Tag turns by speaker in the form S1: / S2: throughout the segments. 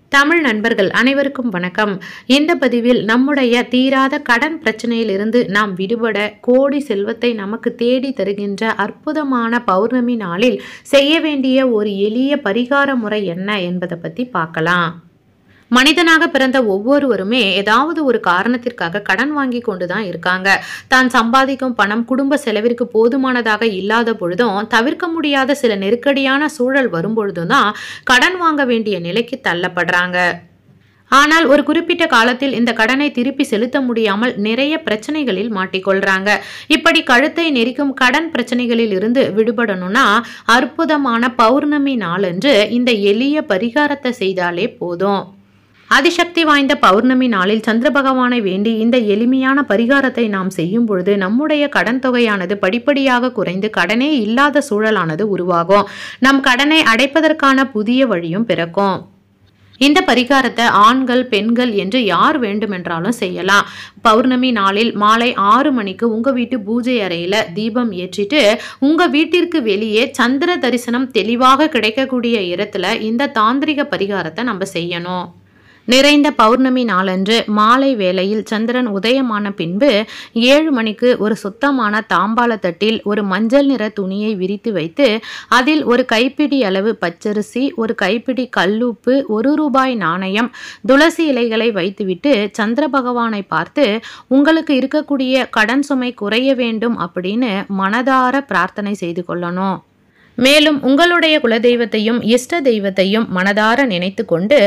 S1: தமிழ் நண்பர்கள் அனைவருக்கும் வணக்கம். இந்த பதிவில் நம்முடைய தீராத கடன் பிரச்சனையிலிருந்து நாம் விடுபட கோடி செல்வத்தை நமக்கு தேடி தருகின்ற அற்புதமான பௌர்ணமி நாளில் செய்ய வேண்டிய ஒரு எளிய பரிகார முறை என்ன என்பதை பற்றி பார்க்கலாம். மனிதனாக பிறந்த ஒவ்வொருவருமே ஏதாவது ஒரு காரணத்திற்காக கடன் வாங்கி கொண்டுதான் இருக்காங்க. தான் சம்பாதிக்கும் பணம் குடும்ப செலவிற்கு போதுமானதாக இல்லாத பொழுதும், தவிர்க்க முடியாத சில நெருக்கடியான சூழல் வரும் பொழுதும் தான் கடன் வாங்க வேண்டிய நிலைக்கு தள்ளப்படுறாங்க. ஆனால் ஒரு குறிப்பிட்ட காலத்தில் இந்த கடனை திருப்பி செலுத்த முடியாமல் நிறைய பிரச்சனைகளில் மாட்டிக்கொள்றாங்க. இப்படி கழுத்தை நெரிக்கும் கடன் பிரச்சனைகளில் இருந்து விடுபடணும்னா அற்புதமான பௌர்ணமி நாளன்று இந்த எளிய பரிகாரத்தை செய்தாலே போதும். அதிசக்தி வாய்ந்த பௌர்ணமி நாளில் சந்திர பகவானை வேண்டி இந்த எளிமையான பரிகாரத்தை நாம் செய்யும் பொழுது நம்முடைய கடன் தொகையானது படிப்படியாக குறைந்து கடனே இல்லாத சூழலானது உருவாகும். நம் கடனை அடைப்பதற்கான புதிய வழியும் பிறக்கும். இந்த பரிகாரத்தை ஆண்கள் பெண்கள் என்று யார் வேண்டுமென்றாலும் செய்யலாம். பௌர்ணமி நாளில் மாலை 6 மணிக்கு உங்க வீட்டு பூஜை அறையில தீபம் ஏற்றிட்டு உங்க வீட்டிற்கு வெளியே சந்திர தரிசனம் தெளிவாக கிடைக்கக்கூடிய இடத்துல இந்த தாந்திரிக பரிகாரத்தை நம்ம செய்யணும். நிறைந்த பௌர்ணமி நாளன்று மாலை வேளையில் சந்திரன் உதயமான பின்பு 7 மணிக்கு ஒரு சுத்தமான தாம்பாள தட்டில் ஒரு மஞ்சள் நிற துணியை விரித்து வைத்து அதில் ஒரு கைப்பிடி அளவு பச்சரிசி, ஒரு கைப்பிடி கல்லுப்பு, 1 ரூபாய் நாணயம், துளசி இலைகளை வைத்துவிட்டு சந்திர பகவானை பார்த்து உங்களுக்கு இருக்கக்கூடிய கடன் சுமை குறைய வேண்டும் அப்படின்னு மனதார பிரார்த்தனை செய்து கொள்ளணும். மேலும் உங்களுடைய குலதெய்வத்தையும் இஷ்ட தெய்வத்தையும் மனதார நினைத்து கொண்டு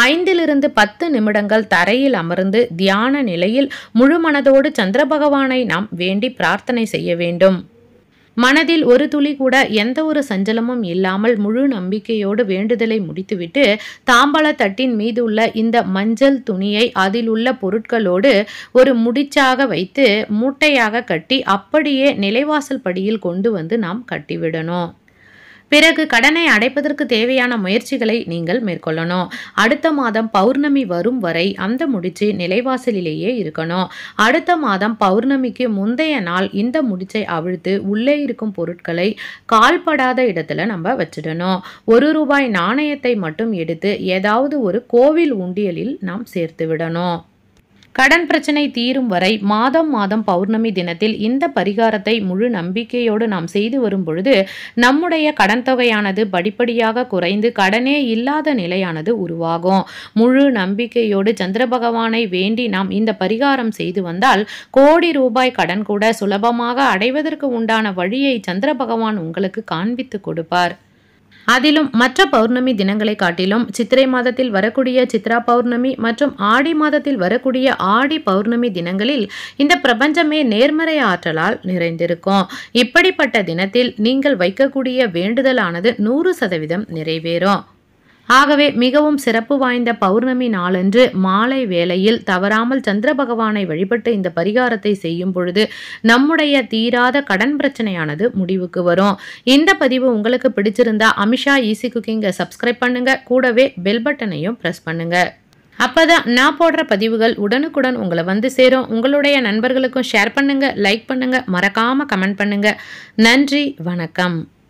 S1: 5 to 10 நிமிடங்கள் தரையில் அமர்ந்து தியான நிலையில் முழு மனதோடு சந்திர பகவானை நாம் வேண்டி பிரார்த்தனை செய்ய வேண்டும். மனதில் ஒரு துளி கூட எந்த ஒரு சஞ்சலமும் இல்லாமல் முழு நம்பிக்கையோடு வேண்டுதலை முடித்துவிட்டு தாம்பாள தட்டின் மீது உள்ள இந்த மஞ்சள் துணியை அதில் உள்ள பொருட்களோடு ஒரு முடிச்சாக வைத்து மூட்டையாக கட்டி அப்படியே நிலைவாசல் படியில் கொண்டு வந்து நாம் கட்டிவிடணும். பிறகு கடனை அடைப்பதற்கு தேவையான முயற்சிகளை நீங்கள் மேற்கொள்ளணும். அடுத்த மாதம் பௌர்ணமி வரும் வரை அந்த முடிச்சு நிலைவாசலிலேயே இருக்கணும். அடுத்த மாதம் பௌர்ணமிக்கு முந்தைய நாள் இந்த முடிச்சை அவிழ்த்து உள்ளே இருக்கும் பொருட்களை கால்படாத இடத்துல நம்ம வச்சிடணும். 1 ரூபாய் நாணயத்தை மட்டும் எடுத்து ஏதாவது ஒரு கோவில் உண்டியலில் நாம் சேர்த்து விடணும். கடன் பிரச்சனை தீரும் வரை மாதம் பௌர்ணமி தினத்தில் இந்த பரிகாரத்தை முழு நம்பிக்கையோடு நாம் செய்து வரும் பொழுது நம்முடைய கடன் தொகையானது படிப்படியாக குறைந்து கடனே இல்லாத நிலையானது உருவாகும். முழு நம்பிக்கையோடு சந்திர பகவானை வேண்டி நாம் இந்த பரிகாரம் செய்து வந்தால் கோடி ரூபாய் கடன் கூட சுலபமாக அடைவதற்கு உண்டான வழியை சந்திர பகவான் உங்களுக்கு காண்பித்து கொடுப்பார். அதிலும் மற்ற பௌர்ணமி தினங்களை காட்டிலும் சித்திரை மாதத்தில் வரக்கூடிய சித்ரா பௌர்ணமி மற்றும் ஆடி மாதத்தில் வரக்கூடிய ஆடி பௌர்ணமி தினங்களில் இந்த பிரபஞ்சமே நேர்மறை ஆற்றலால் நிறைந்திருக்கும். இப்படிப்பட்ட தினத்தில் நீங்கள் வைக்கக்கூடிய வேண்டுதலானது 100% நிறைவேறும். ஆகவே மிகவும் சிறப்பு வாய்ந்த பௌர்ணமி நாளன்று மாலை வேளையில் தவறாமல் சந்திர பகவானை வழிபட்டு இந்த பரிகாரத்தை செய்யும் பொழுது நம்முடைய தீராத கடன் பிரச்சனையானது முடிவுக்கு வரும். இந்த பதிவு உங்களுக்கு பிடிச்சிருந்தா அமிஷா ஈஸி குக்கிங்கை சப்ஸ்கிரைப் பண்ணுங்க. கூடவே பெல் பட்டனையும் பிரஸ் பண்ணுங்க. அப்பதான் நான் போடுற பதிவுகள் உடனுக்குடன் உங்களை வந்து சேரும். உங்களுடைய நண்பர்களுக்கும் ஷேர் பண்ணுங்க, லைக் பண்ணுங்க, மறக்காம கமெண்ட் பண்ணுங்க. நன்றி, வணக்கம்.